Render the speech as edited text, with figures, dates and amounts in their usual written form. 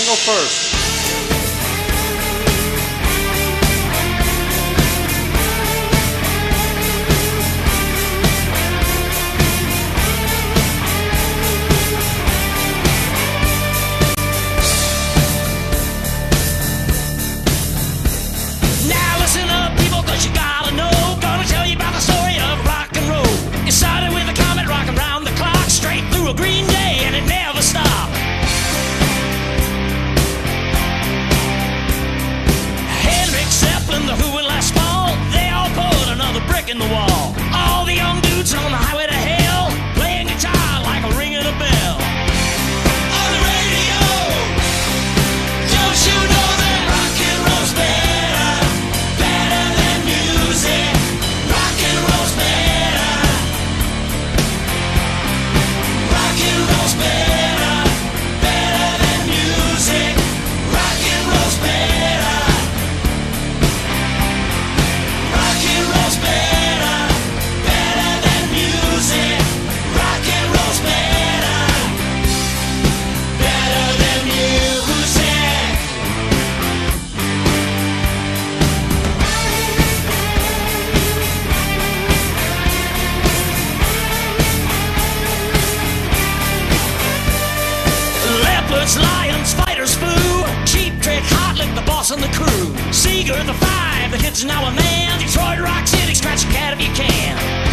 go first. Now listen up, people, 'cause you gotta know. Gonna tell you about the story of rock and roll. It started with a comet rocking round the clock, straight through a green day, and it never stopped. Hendrix, Zeppelin, The Who, and Les Paul, they all put another brick in the wall. All the young dudes on the highway to hell, playing guitar like a ringing a bell. On the radio, don't you know that rock and roll's better, better than music? Rock and roll's better. Rock and roll's better, better than music. Rock and roll's better. Rock and roll's better, better than music. Rock and roll's better, better than music. Leopards, lions, fighters, foo. Cheap Trick, Hot Lick, the boss and the crew. Seeger, the Five, the hits now a man. Detroit, Rock City, scratch a cat if you can.